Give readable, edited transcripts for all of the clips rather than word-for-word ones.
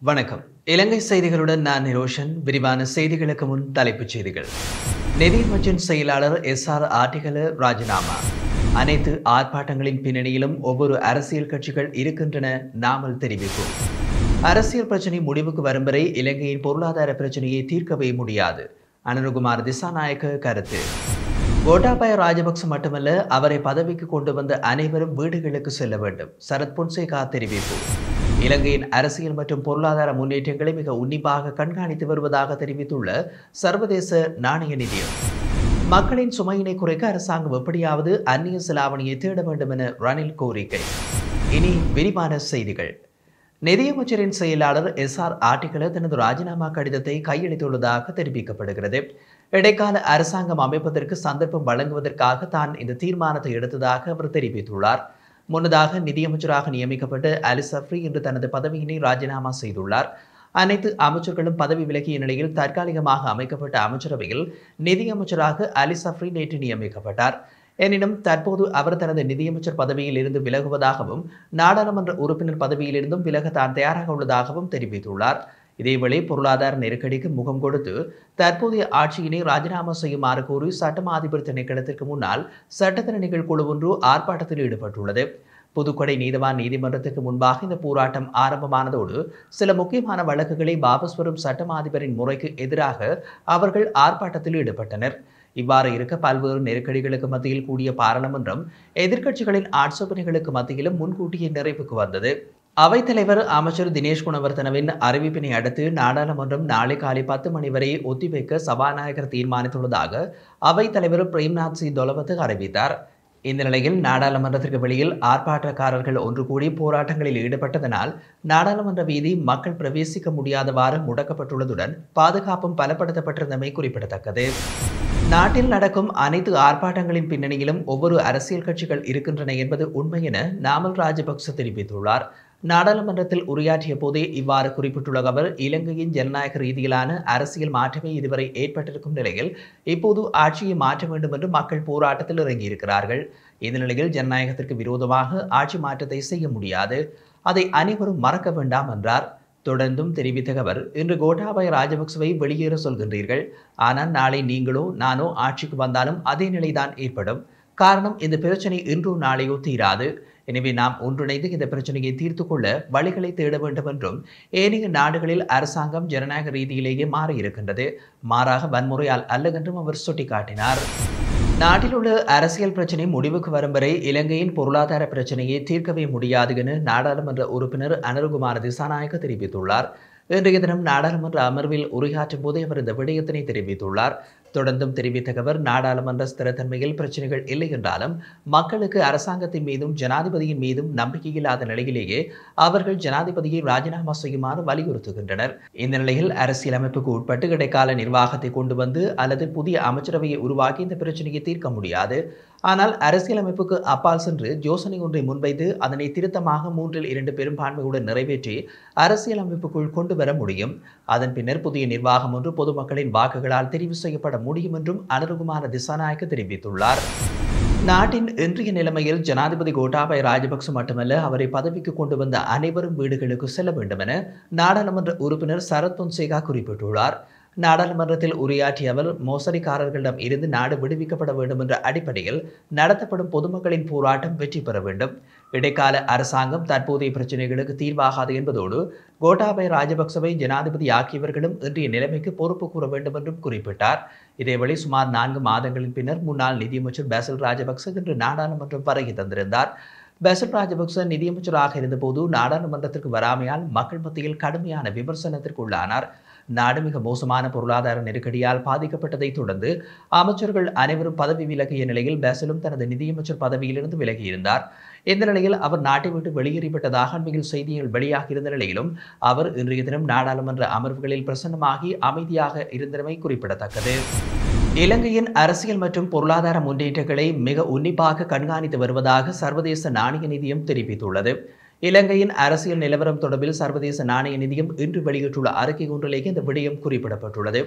வணக்கம். இலங்கை செய்திகளுடன் நான் நிரோஷன். விரிவான செய்திகளுக்கு முன் தலைப்புச் செய்திகள். நிதியமைச்சின் செயலாளர் ஆர்டிகல ராஜினாமா. அனைத்து ஆர்ப்பாட்டங்களின் பின்னணியிலும் ஒவ்வொரு அரசியல் கட்சிகள் இருக்கின்றன நாமல் தெரிவிப்போம். அரசியல் பிரச்சினை முடிவுக்கு வரும் வரை இலங்கையின் பொருளாதார பிரச்சினையை தீர்க்கவே முடியாது. அனுர குமார திசாநாயக்க கருத்து. கோட்டாபய ராஜபக்ச மட்டுமல்ல, அவரை பதவிக்கு கொண்டு வந்த அனைவரும் வீடுகளுக்கு செல்ல வேண்டும். சரத் பொன்சேகா தெரிவிப்பு. இலங்கையின் அரசியல் மற்றும் பொருளாதார முன்னேற்றங்களை மிக உன்னிப்பாக கண்காணித்து வருவதாக தெரிவித்துள்ள சர்வதேச நாணய நிதியம். மக்களின் சுமையினை குறைக்க அரசாங்கம் எப்படியாவது அந்நிய செலாவணியை தேட வேண்டும் என ரணில் கோரிக்கை. இனி விரிவான செய்திகள். நிதியமைச்சரின் செயலாளர் ஆர்டிகல தனது ராஜினாமா கடிதத்தை கையளித்துள்ளதாக தெரிவிக்கப்படுகிறது. இடைக்கால அரசாங்கம் அமைப்பதற்கு சந்தர்ப்பம் வழங்குவதற்காக தான் இந்த தீர்மானத்தை எடுத்ததாக அவர் தெரிவித்துள்ளார். முன்னதாக நிதியமைச்சராக நியமிக்கப்பட்ட அலிசப்ரி இன்று தனது பதவியினை ராஜினாமா செய்துள்ளார். அனைத்து அமைச்சர்களும் பதவி விலகிய நிலையில் தற்காலிகமாக அமைக்கப்பட்ட அமைச்சரவையில் நிதியமைச்சராக அலிசப்ரி நேற்று நியமிக்கப்பட்டார். எனினும் தற்போது அவர் தனது நிதியமைச்சர் பதவியில் இருந்து விலகுவதாகவும் நாடாளுமன்ற உறுப்பினர் பதவியிலிருந்தும் விலக தான் தயாராக உள்ளதாகவும் தெரிவித்துள்ளார். இதேவேளை பொருளாதார நெருக்கடிக்கு முகம் கொடுத்து தற்போதைய ஆட்சியினை ராஜினாமா செய்யுமாறு கோரி சட்டமா அதிபர் திணைக்களத்திற்கு முன்னால் சட்டத்தரணிகள் குழு ஒன்று ஆர்ப்பாட்டத்தில் ஈடுபட்டுள்ளது. புதுக்கொடை நீதவான் நீதிமன்றத்துக்கு முன்பாக இந்த போராட்டம் ஆரம்பமானதோடு சில முக்கியமான வழக்குகளை வாபஸ் வரும் சட்டமா அதிபரின் முறைக்கு எதிராக அவர்கள் ஆர்ப்பாட்டத்தில் ஈடுபட்டனர். இவ்வாறு இருக்க பல்வேறு நெருக்கடிகளுக்கு மத்தியில் கூடிய பாராளுமன்றம் எதிர்க்கட்சிகளின் ஆட்சேபனைகளுக்கு மத்தியிலும் முன்கூட்டியே நிறைவுக்கு வந்தது. அவைத்தலைவர் அமைச்சர் தினேஷ் குணவர்தனவின் அறிவிப்பினை அடுத்து நாடாளுமன்றம் நாளை காலை 10 மணி வரை ஒத்திவைக்க சபாநாயகர் தீர்மானித்துள்ளதாக அவைத்தலைவர் பிரேம்நாத் சி தொலவத்து அறிவித்தார். இந்த நிலையில் நாடாளுமன்றத்திற்கு வெளியில் ஆர்ப்பாட்டக்காரர்கள் ஒன்று கூடி போராட்டங்களில் ஈடுபட்டதனால் நாடாளுமன்ற வீதி மக்கள் பிரவேசிக்க முடியாதவாறு முடக்கப்பட்டுள்ளதுடன் பாதுகாப்பும் பலப்படுத்தப்பட்டிருந்தமை குறிப்பிடத்தக்கது. நாட்டில் நடக்கும் அனைத்து ஆர்ப்பாட்டங்களின் பின்னணியிலும் ஒவ்வொரு அரசியல் கட்சிகள் இருக்கின்றன என்பது உண்மை என நாமல் ராஜபக்ச தெரிவித்துள்ளார். நாடாளுமன்றத்தில் உரையாற்றிய போதே இவ்வாறு குறிப்பிட்டுள்ள அவர், இலங்கையின் ஜனநாயக ரீதியிலான அரசியல் மாற்றமே இதுவரை ஏற்பட்டிருக்கும் நிலையில் இப்போது ஆட்சியை மாற்ற வேண்டும் என்று மக்கள் போராட்டத்தில் இறங்கியிருக்கிறார்கள். இந்த நிலையில் ஜனநாயகத்திற்கு விரோதமாக ஆட்சி மாற்றத்தை செய்ய முடியாது, அதை அனைவரும் மறக்க வேண்டாம் என்றார். தொடர்ந்தும் தெரிவித்த அவர், இன்று கோட்டாபய ராஜபக்சவை வெளியேற சொல்கின்றீர்கள், ஆனால் நாளை நீங்களோ நானோ ஆட்சிக்கு வந்தாலும் அதே நிலைதான் ஏற்படும். காரணம், இந்த பிரச்சனை இன்றோ நாளையோ தீராது. எனவே நாம் ஒன்றிணைந்து இந்த பிரச்சனையை தீர்த்து கொள்ள வழிகளை தேட வேண்டும் என்றும், ஏனைய நாடுகளில் அரசாங்கம் ஜனநாயக ரீதியிலேயே மாறியிருக்கின்றது, மாறாக வன்முறையால் அல்ல என்றும் அவர் சுட்டிக்காட்டினார். நாட்டில் உள்ள அரசியல் பிரச்சினை முடிவுக்கு வரும் வரை இலங்கையின் பொருளாதார பிரச்சனையை தீர்க்கவே முடியாது என நாடாளுமன்ற உறுப்பினர் அனுர குமார திசாநாயக்க தெரிவித்துள்ளார். இன்றைய தினம் நாடாளுமன்ற அமர்வில் உரையாற்றும் போதே அவர் இந்த விடயத்தினை தெரிவித்துள்ளார். தொடர்ந்தும் தெரிவித்த அவர், நாடாளுமன்ற ஸ்திரத்தன்மையில் பிரச்சனைகள் இல்லை என்றாலும் மக்களுக்கு அரசாங்கத்தின் மீதும் ஜனாதிபதியின் மீதும் நம்பிக்கையில்லாத நிலையிலேயே அவர்கள் ஜனாதிபதியை ராஜினாமா செய்யுமாறு வலியுறுத்துகின்றனர். இந்த நிலையில் அரசியலமைப்புக்கு உட்பட்டு இடைக்கால நிர்வாகத்தை கொண்டு வந்து அல்லது புதிய அமைச்சரவையை உருவாக்கி இந்த பிரச்சனையை தீர்க்க முடியாது. ஆனால் அரசியலமைப்புக்கு அப்பால் சென்று யோசனை ஒன்றை முன்வைத்து அதனை திருத்தமாக 3/2 பெரும்பான்மையுடன் நிறைவேற்றி அரசியலமைப்புக்குள் கொண்டு வர முடியும். அதன் பின்னர் புதிய நிர்வாகம் ஒன்று பொதுமக்களின் வாக்குகளால் தெரிவு செய்யப்பட முடியும் என்றும் அனுர குமார திசாநாயக்க தெரிவித்துள்ளார். நாட்டின் இன்றைய நிலைமையில் ஜனாதிபதி கோட்டாபய ராஜபக்ச மட்டுமல்ல, அவரை பதவிக்கு கொண்டு வந்த அனைவரும் வீடுகளுக்கு செல்ல வேண்டும் என நாடாளுமன்ற உறுப்பினர் சரத் பொன்சேகா குறிப்பிட்டுள்ளார். நாடாளுமன்றத்தில் உரையாற்றிய அவர், மோசடிக்காரர்களிடம் இருந்து நாடு விடுவிக்கப்பட வேண்டும் என்ற அடிப்படையில் நடத்தப்படும் பொதுமக்களின் போராட்டம் வெற்றி பெற வேண்டும். இடைக்கால அரசாங்கம் தற்போதைய பிரச்சினைகளுக்கு தீர்வாகாது என்பதோடு கோட்டாபய ராஜபக்சவை ஜனாதிபதி ஆக்கியவர்களும் இன்றைய நிலைமைக்கு பொறுப்பு கூற வேண்டும் என்றும் குறிப்பிட்டார். இதேவேளை சுமார் 4 மாதங்களின் பின்னர் முன்னாள் நிதியமைச்சர் பாசில் ராஜபக்ச இன்று நாடாளுமன்றம் வருகை தந்திருந்தார். பாசில் ராஜபக்ச நிதியமைச்சராக இருந்தபோது நாடாளுமன்றத்திற்கு வராமையால் மக்கள் மத்தியில் கடுமையான விமர்சனத்திற்கு உள்ளானார். நாடு மிக மோசமான பொருளாதார நெருக்கடியால் பாதிக்கப்பட்டதை தொடர்ந்து அமைச்சர்கள் அனைவரும் பதவி விலகிய நிலையில் பாசிலும் தனது நிதியமைச்சர் பதவியிலிருந்து விலகியிருந்தார். இந்த நிலையில் அவர் நாட்டை விட்டு வெளியேறிவிட்டதாக அண்மையில் செய்திகள் வெளியாகியிருந்த நிலையிலும் அவர் இன்றைய தினம் நாடாளுமன்ற அமர்வுகளில் பிரசன்னமாகி அமைதியாக இருந்தமை குறிப்பிடத்தக்கது. இலங்கையின் அரசியல் மற்றும் பொருளாதார முன்னேற்றங்களை மிக உன்னிப்பாக கண்காணித்து வருவதாக சர்வதேச நாணய நிதியம் தெரிவித்துள்ளது. இலங்கையின் அரசியல் நிலவரம் தொடர்பில் சர்வதேச நாணய நிதியம் இன்று வெளியிட்டுள்ள அறிக்கை ஒன்றிலேயே இந்த விடயம் குறிப்பிடப்பட்டுள்ளது.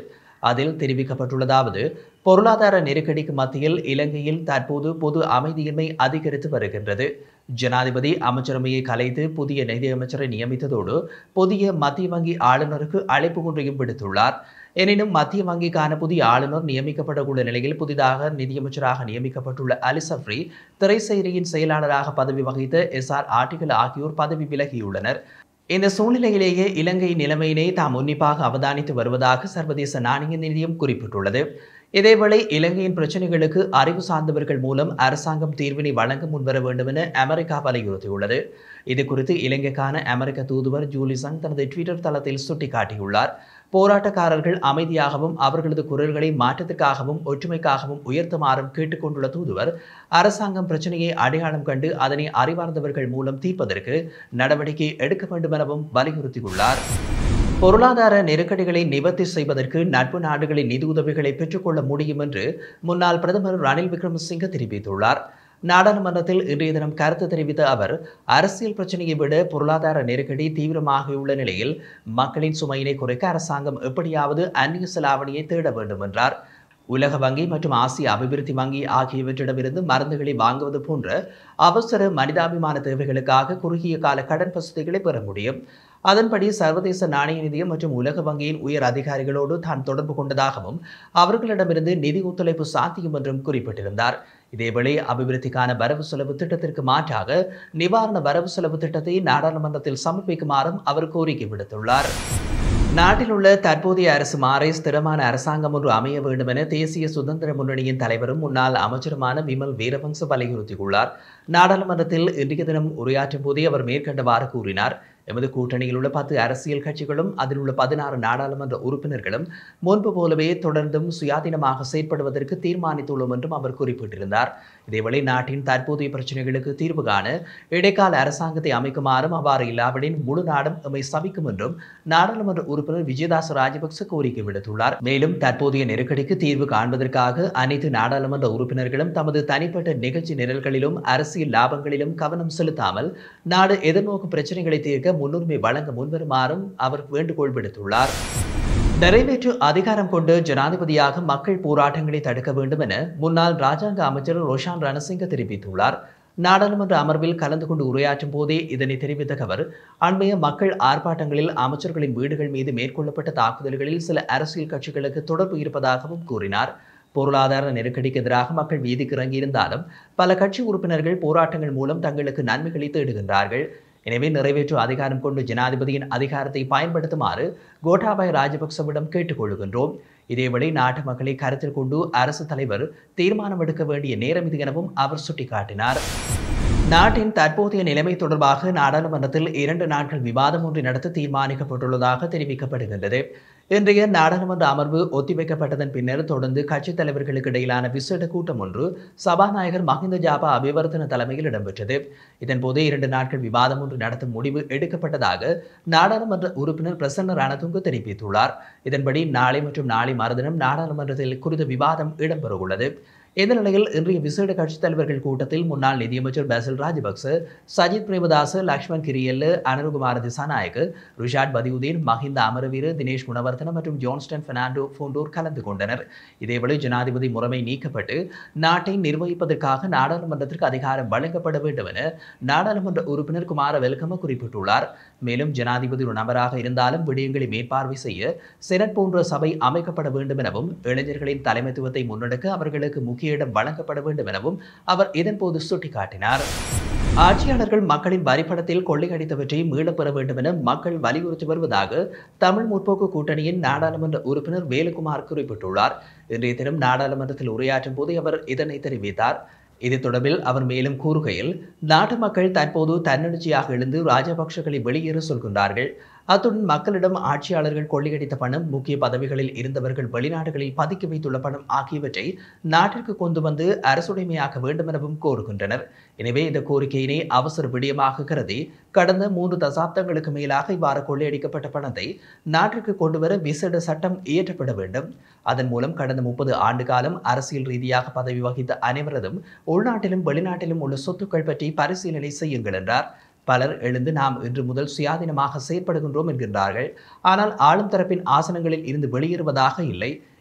அதில் தெரிவிக்கப்பட்டுள்ளதாவது, பொருளாதார நெருக்கடிக்கு மத்தியில் இலங்கையில் தற்போது பொது அமைதியின்மை அதிகரித்து வருகின்றது. ஜனாதிபதி அமைச்சரவையை கலைத்து புதிய நிதியமைச்சரை நியமித்ததோடு புதிய மத்திய வங்கி ஆளுநருக்கு அழைப்பு ஒன்றையும் விடுத்துள்ளார். எனினும் மத்திய வங்கிக்கான புதிய ஆளுநர் நியமிக்கப்படவுள்ள நிலையில் புதிதாக நிதியமைச்சராக நியமிக்கப்பட்டுள்ள அலிசப்ரி திரைசேரியின் செயலாளராக பதவி வகித்த எஸ்ஆர் ஆர்டிகல் ஆகியோர் பதவி விலகியுள்ளனர். இந்த சூழ்நிலையிலேயே இலங்கையின் நிலைமையினை தாம் உன்னிப்பாக அவதானித்து வருவதாக சர்வதேச நாணய நிதியம் குறிப்பிட்டுள்ளது. இதேவேளை இலங்கையின் பிரச்சினைகளுக்கு அறிவு சார்ந்தவர்கள் மூலம் அரசாங்கம் தீர்வினை வழங்க முன்வர வேண்டும் என அமெரிக்கா வலியுறுத்தியுள்ளது. இதுகுறித்து இலங்கைக்கான அமெரிக்க தூதுவர் ஜூலிசங் தனது ட்விட்டர் தளத்தில் சுட்டிக்காட்டியுள்ளார். போராட்டக்காரர்கள் அமைதியாகவும் அவர்களது குரல்களை மாற்றத்திற்காகவும் ஒற்றுமைக்காகவும் உயர்த்துமாறும் கேட்டுக்கொண்டுள்ள தூதுவர், அரசாங்கம் பிரச்சனையை அடையாளம் கண்டு அதனை அறிவார்ந்தவர்கள் மூலம் தீர்ப்பதற்கு நடவடிக்கை எடுக்க வேண்டும் எனவும் வலியுறுத்தியுள்ளார். பொருளாதார நெருக்கடிகளை நிவர்த்தி செய்வதற்கு நட்பு நாடுகளின் நிதியுதவிகளை பெற்றுக்கொள்ள முடியும் என்று முன்னாள் பிரதமர் ரணில் விக்ரமசிங்க தெரிவித்துள்ளார். நாடாளுமன்றத்தில் இன்றைய தினம் கருத்து தெரிவித்த அவர், அரசியல் பிரச்சனையை விட பொருளாதார நெருக்கடி தீவிரமாகியுள்ள நிலையில் மக்களின் சுமையினை குறைக்க அரசாங்கம் எப்படியாவது அந்நிய செலாவணியை தேட வேண்டும் என்றார். உலக வங்கி மற்றும் ஆசிய அபிவிருத்தி வங்கி ஆகியவற்றிடமிருந்து மருந்துகளை வாங்குவது போன்ற அவசர மனிதாபிமான தேவைகளுக்காக குறுகிய கால கடன் வசதிகளை பெற முடியும். அதன்படி சர்வதேச நாணய நிதியம் மற்றும் உலக வங்கியின் உயர் அதிகாரிகளோடு தான் தொடர்பு கொண்டதாகவும் அவர்களிடமிருந்து நிதி ஒத்துழைப்பு சாத்தியம் என்றும் குறிப்பிட்டிருந்தார். இதேவேளை அபிவிருத்திக்கான வரவு செலவு திட்டத்திற்கு மாற்றாக நிவாரண வரவு செலவு திட்டத்தை நாடாளுமன்றத்தில் சமர்ப்பிக்குமாறும் அவர் கோரிக்கை விடுத்துள்ளார். நாட்டில் உள்ள தற்போதைய அரசு மாறி ஸ்திரமான அரசாங்கம் ஒன்று அமைய வேண்டும் என தேசிய சுதந்திர முன்னணியின் தலைவரும் முன்னாள் அமைச்சருமான விமல் வீரவங்ச வலியுறுத்தியுள்ளார். நாடாளுமன்றத்தில் இன்றைய தினம் உரையாற்றும் போதே அவர் மேற்கண்டவாறு கூறினார். எமது கூட்டணியில் உள்ள 10 அரசியல் கட்சிகளும் அதில் உள்ள 16 நாடாளுமன்ற உறுப்பினர்களும் முன்பு போலவே தொடர்ந்தும் சுயாதீனமாக செயற்படுவதற்கு தீர்மானித்துள்ளோம் என்றும் அவர் குறிப்பிட்டிருந்தார். இதேவேளை நாட்டின் தற்போதைய பிரச்சனைகளுக்கு தீர்வு காண இடைக்கால அரசாங்கத்தை அமைக்குமாறும், அவ்வாறு இல்லாவிடின் முழு நாடும் எம்மை சபிக்கும் என்றும் நாடாளுமன்ற உறுப்பினர் விஜயதாச ராஜபக்ச கோரிக்கை விடுத்துள்ளார். மேலும் தற்போதைய நெருக்கடிக்கு தீர்வு காண்பதற்காக அனைத்து நாடாளுமன்ற உறுப்பினர்களும் தமது தனிப்பட்ட நிகழ்ச்சி நிரல்களிலும் அரசியல் லாபங்களிலும் கவனம் செலுத்தாமல் நாடு எதிர்நோக்கும் பிரச்சனைகளை தீர்க்க முன்னுரிமை வழங்க முன்வருமாறும் அவர் வேண்டுகோள் விடுத்துள்ளார். நிறைவேற்று அதிகாரம் கொண்டு ஜனாதிபதியாக மக்கள் போராட்டங்களை தடுக்க வேண்டும் என முன்னாள் ராஜாங்க அமைச்சர் ரோஷான் ரணசிங்க தெரிவித்துள்ளார். நாடாளுமன்ற அமர்வில் கலந்து கொண்டு உரையாற்றும் போதே இதனை தெரிவித்த அவர், அண்மைய மக்கள் ஆர்ப்பாட்டங்களில் அமைச்சர்களின் வீடுகள் மீது மேற்கொள்ளப்பட்ட தாக்குதல்களில் சில அரசியல் கட்சிகளுக்கு தொடர்பு இருப்பதாகவும் கூறினார். பொருளாதார நெருக்கடிக்கு எதிராக மக்கள் வீதிக்கு இறங்கியிருந்தாலும் பல கட்சி உறுப்பினர்கள் போராட்டங்கள் மூலம் தங்களுக்கு நன்மைகளை தேடுகின்றார்கள். எனவே நிறைவேற்று அதிகாரம் கொண்டு ஜனாதிபதியின் அதிகாரத்தை பயன்படுத்துமாறு கோட்டாபய ராஜபக்சவிடம் கேட்டுக்கொள்கின்றோம். இதேவேளை நாட்டு மக்களை கருத்தில் கொண்டு அரசு தலைவர் தீர்மானம் எடுக்க வேண்டிய நேரம் இது எனவும் அவர் சுட்டிக்காட்டினார். நாட்டின் தற்போதைய நிலைமை தொடர்பாக நாடாளுமன்றத்தில் 2 நாட்கள் விவாதம் ஒன்றை நடத்த தீர்மானிக்கப்பட்டுள்ளதாக தெரிவிக்கப்படுகின்றது. இன்றைய நாடாளுமன்ற அமர்வு ஒத்திவைக்கப்பட்டதன் பின்னர் தொடர்ந்து கட்சித் தலைவர்களுக்கு இடையிலான விசேட கூட்டம் ஒன்று சபாநாயகர் மஹிந்த ஜாபா அபிவர்த்தன தலைமையில் இடம்பெற்றது. இதன்போது 2 நாட்கள் விவாதம் ஒன்று நடத்தும் முடிவு எடுக்கப்பட்டதாக நாடாளுமன்ற உறுப்பினர் பிரசன்ன ரணதுங்க தெரிவித்துள்ளார். இதன்படி நாளை மற்றும் நாளை மறுதினம் நாடாளுமன்றத்தில் குறித்த விவாதம் இடம்பெறவுள்ளது. இந்த நிலையில் இன்றைய விசேட கட்சித் தலைவர்கள் கூட்டத்தில் முன்னாள் நிதியமைச்சர் பாசில் ராஜபக்ச, சஜித் பிரேமதாச, லக்ஷ்மண் கிரியல்ல, அனுர குமார திசாநாயக்கு, ரிஷாட் பதியுதீன், மஹிந்த அமரவீர, தினேஷ் குணவர்தன மற்றும் ஜான்ஸ்டன் பெர்னாண்டோ போன்றோர் கலந்து கொண்டனர். இதேவேளை ஜனாதிபதி முறைமை நீக்கப்பட்டு நாட்டை நிர்வகிப்பதற்காக நாடாளுமன்றத்திற்கு அதிகாரம் வழங்கப்பட வேண்டும் என நாடாளுமன்ற உறுப்பினர் குமார வெல்கம குறிப்பிட்டுள்ளார். மேலும் ஜனாதிபதி ஒரு நபராக இருந்தாலும் விடயங்களை மேற்பார்வை செய்ய செனட் போன்ற சபை அமைக்கப்பட வேண்டும் எனவும், இளைஞர்களின் தலைமைத்துவத்தை முன்னெடுக்க அவர்களுக்கு முக்கிய இடம் வழங்கப்பட வேண்டும் எனவும் அவர் இதன்போது சுட்டிக்காட்டினார். ஆட்சியாளர்கள் மக்களின் வரிப்பணத்தில் கொள்ளையடித்தவற்றை மீளப் பெற வேண்டும் என மக்கள் வலியுறுத்தி வருவதாக தமிழ் முற்போக்கு கூட்டணியின் நாடாளுமன்ற உறுப்பினர் வேலுக்குமார் குறிப்பிட்டுள்ளார். இன்றைய தினம் நாடாளுமன்றத்தில் உரையாற்றும் போது அவர் இதனை தெரிவித்தார். இது தொடர்பில் அவர் மேலும் கூறுகையில், நாட்டு மக்கள் தற்போது தன்னெழுச்சியாக எழுந்து ராஜபக்சகளை வெளியேற சொல்கின்றார்கள். அத்துடன் மக்களிடம் ஆட்சியாளர்கள் கொள்ளையடித்த பணம், முக்கிய பதவிகளில் இருந்தவர்கள் வெளிநாடுகளில் பதுக்கி வைத்துள்ள பணம் ஆகியவற்றை நாட்டிற்கு கொண்டு வந்து அரசுடைமையாக்க வேண்டும் எனவும் கோருகின்றனர். எனவே இந்த கோரிக்கையினை அவசர விடயமாக கருதி கடந்த 3 தசாப்தங்களுக்கு மேலாக இவ்வாறு கொள்ளையடிக்கப்பட்ட பணத்தை நாட்டிற்கு கொண்டுவர விசேட சட்டம் இயற்றப்பட வேண்டும். அதன் மூலம் கடந்த 30 ஆண்டு காலம் அரசியல் ரீதியாக பதவி வகித்த அனைவரதும் உள்நாட்டிலும் வெளிநாட்டிலும் உள்ள சொத்துக்கள் பற்றி பரிசீலனை செய்யுங்கள் என்றார். பலர் எழுந்து நாம் இன்று முதல் சுயாதீனமாக செயற்படுகின்றோம் என்கின்றார்கள். ஆனால் ஆளும் தரப்பின் ஆசனங்களில் இருந்து வெளியேறுவதாக இல்லை.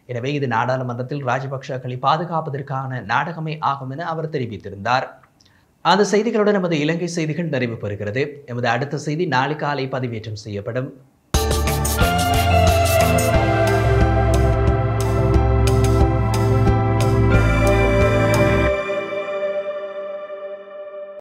எனவே இது நாடாளுமன்றத்தில் ராஜபக்சக்களை பாதுகாப்பதற்கான நாடகமே ஆகும் என அவர் தெரிவித்திருந்தார். அந்த செய்திகளுடன் நமது இலங்கை செய்திகள் நிறைவு பெறுகிறது. எமது அடுத்த செய்தி நாளை காலை பதிவேற்றம் செய்யப்படும்.